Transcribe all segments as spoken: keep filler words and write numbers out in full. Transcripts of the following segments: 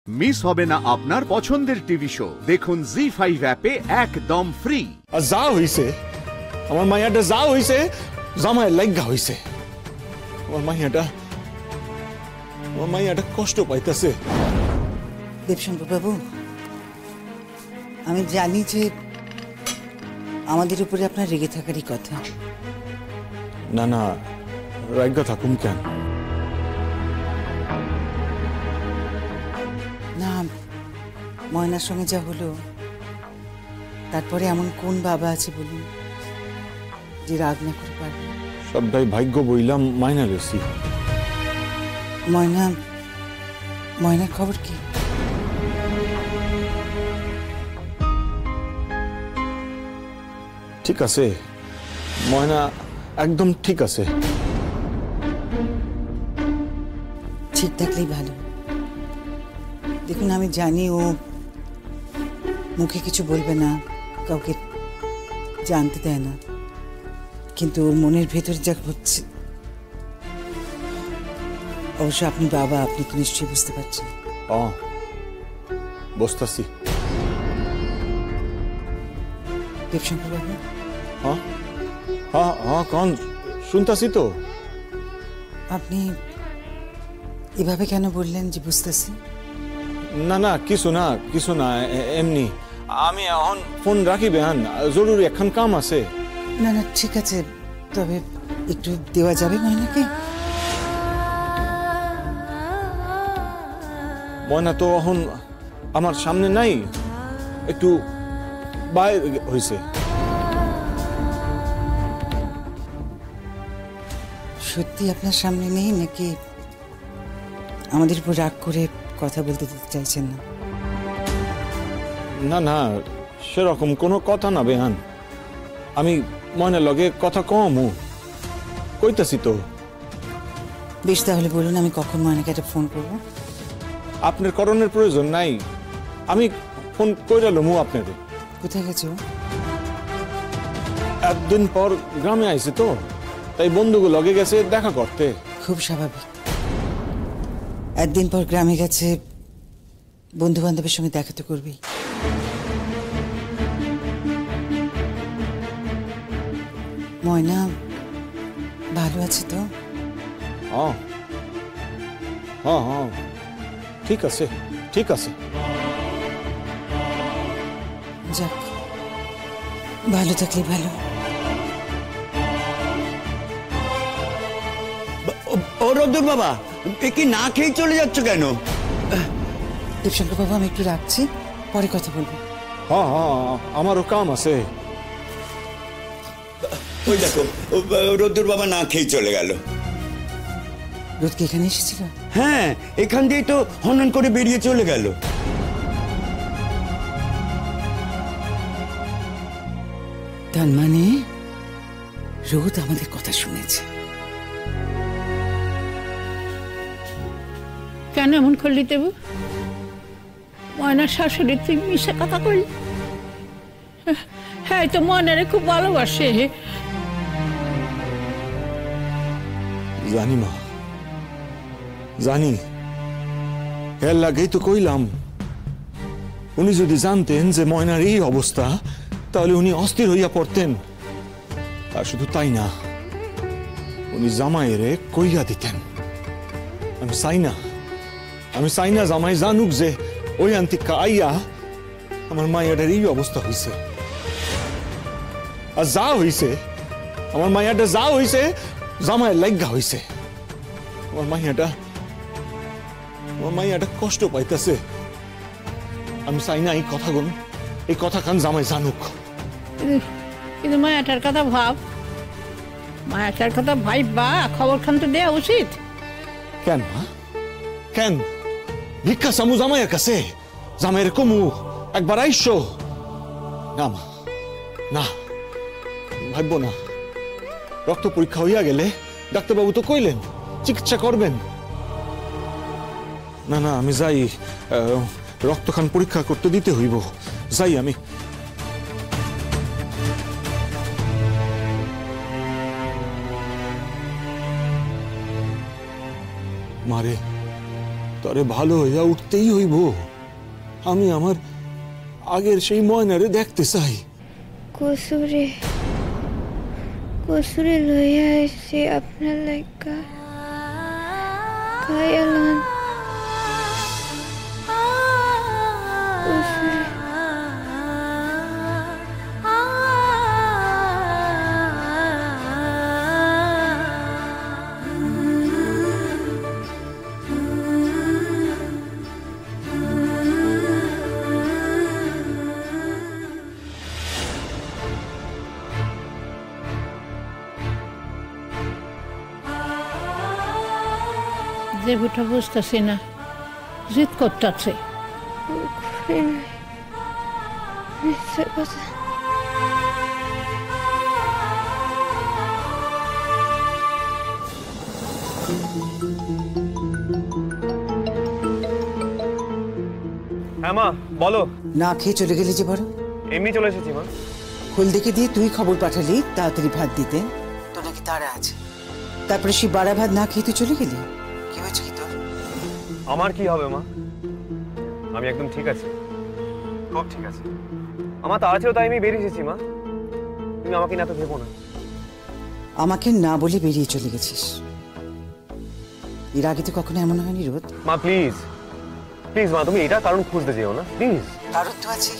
Miss হবে না আপনার পছন্দের টিভি শো। দেখুন জি ফাইভ অ্যাপে একদম ফ্রি। যা হইছে আমার মাইয়াটা, যা হইছে জামাই লাগা হইছে। আমার মাইয়াটা আমার মাইয়াটা কষ্ট পাইতেছে। দেবশঙ্কর বাবু, আমি জানি যে আমাদের উপরে আপনার রেগে থাকারই কথা। না না, রাগা থাকুম কেন? না, ময়নার সঙ্গে যা হলো তারপরে এমন কোন বাবা আছে বলুন যে রাগ না করে পারবে? সবটাই ভাগ্য বইলাম, মাইনা লেছি। ময়না ময়নার খবর কি? ঠিক আছে, ময়না একদম ঠিক আছে। ঠিক থাকলেই ভালো। দেখুন, আমি জানি ও মুখে কিছু বলবে না, কাউকে জানতে দেয় না, কিন্তু ওর মনের ভেতর যা হচ্ছে, অবশ্য আপনি বাবা, আপনি তো নিশ্চয়ই বুঝতে পারছেন। ও, বুঝতেছি। দেবশঙ্কর বাবু। হ্যাঁ হ্যাঁ হ্যাঁ, কন শুনতাছি তো। আপনি এভাবে কেন বললেন যে বুঝতেছি? না না, কিছু না কিছু না, এমনি। আমি এখন ফোন রাখি বেহান, জরুরি এখন কাম আছে। না না, ঠিক আছে, তবে একটু দেওয়া যাবে ময়নাকে? ময়না তো এখন আমার সামনে নাই, একটু বাইরে হয়েছে। সত্যি আপনার সামনে নেই, নাকি আমাদের উপর রাগ করে কথা বলতে দিতে চাইছেন না? না না, সেরকম কোনো কথা না বেহান। আমি ময়নার লগে কথা কমু কইতাছি তো। বেশ, তাহলে বলুন আমি কখন ময়নাকে একটা ফোন করবো? আপনার করণের প্রয়োজন নাই, আমি ফোন কইরা লমু আপনার। কোথায় গেছো? একদিন পর গ্রামে আইছে তো, তাই বন্ধুগুলো লগে গেছে দেখা করতে। খুব স্বাভাবিক, একদিন পর গ্রামে গেছে, বন্ধু বান্ধবের সঙ্গে দেখা তো করবি। ময়না ভালো আছে তো? হ্যাঁ হ্যাঁ হ্যাঁ, ঠিক আছে ঠিক আছে। যাক, ভালো থাকলে ভালো। ও রদ্দুর বাবা, এ কি না খেয়ে চলে যাচ্ছ কেন? দেবশঙ্কর বাবু, আমি একটু রাখছি, পরে কথা বলবো। হ্যাঁ হ্যাঁ, আমারও কাম আছে। ওই দেখো, রদ্দুর বাবা না খেয়ে চলে গেল। রোদ কি এখানে এসেছিল? হ্যাঁ, এখান দিয়ে তো হনন করে বেরিয়ে চলে গেল। তার মানে রোদ আমাদের কথা শুনেছে। কেন এমন করলি দেবু? ময়নার শাশুড়ি তুই মিশে কথা কইলি? হ্যাঁ, তো ময়নারে খুব ভালোবাসে। জানি মা, জানি, এর লাগেই তো কইলাম। উনি যদি জানতেন যে ময়নার এই অবস্থা, তাহলে উনি অস্থির হইয়া পড়তেন। আর শুধু তাই না, উনি জামাইরে কইয়া দিতেন। আমি চাই না, আমি চাই না জামাই জানুক যে ওই আন্তিকা আইয়া আমার মায়ের এই অবস্থা হয়েছে। আর যা হইছে, আমার মায়াটা যা হইছে জামাইয়ের লাগা হইছে। আমার মাইয়াটা আমার মাইয়াটা কষ্ট পাইতেছে। আমি চাই না এই কথা গুন এই কথা খান জামাই জানুক। কিন্তু মায়াটার কথা ভাব, মায়াটার কথা ভাই বা খবর খান তো দেওয়া উচিত। কেন মা, কেন? ভিক্ষা সামু জামাইয়ের কাছে, জামাইয়ের কমু একবার আইসো না মা, না ভাববো না। রক্ত পরীক্ষা হইয়া গেলে ডাক্তারবাবু তো কইলেন চিকিৎসা করবেন। না না, আমি যাই, রক্তখান পরীক্ষা করতে দিতে হইব, যাই আমি। মারে তরে ভালো হইয়া উঠতেই হইব। আমি আমার আগের সেই ময়নারে দেখতে চাই। কসুরে কসুরে লইয়া এসে আপনার লাইকা খায়ালান কসুরে দেবুটা বুঝতেছি না, জিদ করতেছে। হ্যাঁ মা বলো। না খেয়ে চলে গেলি যে বড়? এমনি চলে এসেছি মা। হলদিকে দিয়ে তুই খবর পাঠালি তাড়াতাড়ি ভাত দিতে, তোর নাকি তাড়া আছে। তারপরে সেই বাড়া ভাত না খেয়ে তুই চলে গেলি। কি হয়েছে কি তোর? আমার কি হবে মা, আমি একদম ঠিক আছি, খুব ঠিক আছে। আমার তাড়া ছিল তাই আমি বেরিয়ে এসেছি মা, তুমি আমাকে না তো ভেবো না। আমাকে না বলে বেরিয়ে চলে গেছিস। এর আগে তো কখনো এমন হয়নি রোদ। মা প্লিজ প্লিজ মা, তুমি এটা কারণ খুঁজতে যেও না প্লিজ। কারণ তো আছে।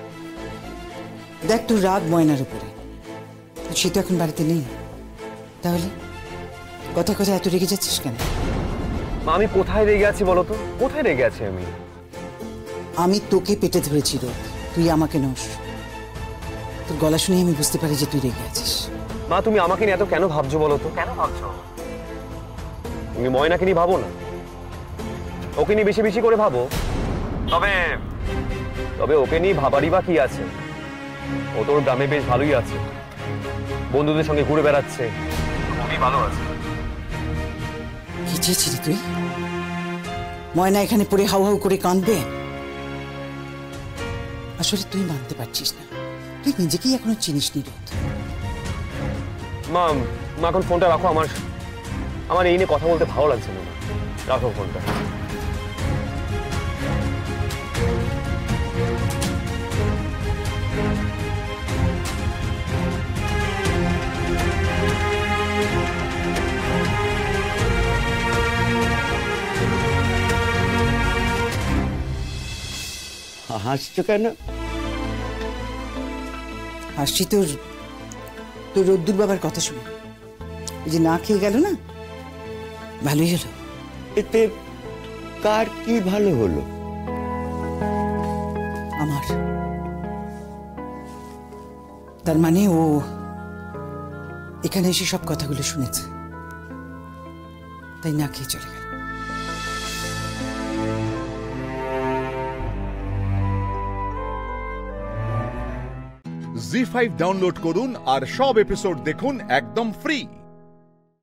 দেখ তোর রাগ ময়নার উপরে, সে তো এখন বাড়িতে নেই। তাহলে কথা কথা এত রেগে যাচ্ছিস কেন? মা আমি কোথায় রেগে আছি বলো তো, কোথায় রেগে আছি আমি? আমি তোকে পেটে ধরেছি রোদ, তুই আমাকে নস। তোর গলা শুনে আমি বুঝতে পারি যে তুই রেগে আছিস। মা তুমি আমাকে নিয়ে এত কেন ভাবছো বলো তো, কেন ভাবছো? তুমি ময়নাকে নিয়ে ভাবো না, ওকে নিয়ে বেশি বেশি করে ভাবো। তবে তবে ওকে নিয়ে ভাবারই বা কি আছে? ও তোর গ্রামে বেশ ভালোই আছে, বন্ধুদের সঙ্গে ঘুরে বেড়াচ্ছে, খুবই ভালো আছে। কি চেয়েছিলি তুই? ময়না এখানে পড়ে হাউ হাউ করে কাঁদবে? আসলে তুই মানতে পারছিস না, তুই নিজেকেই এখনো চিনিস নি রোদ। মা মা এখন ফোনটা রাখো, আমার আমার এই নিয়ে কথা বলতে ভালো লাগছে না। রাখো ফোনটা। হাসছো কেন? হাসছি তোর তোর রোদ্দুর বাবার কথা শুনে। ওই যে না খেয়ে গেল না, ভালোই হলো। এতে কার কি ভালো হলো? আমার। তার মানে ও এখানে এসে সব কথাগুলো শুনেছে, তাই না খেয়ে চলে গেল। জি ফাইভ ডাউনলোড করুন আর সব এপিসোড দেখুন একদম ফ্রি।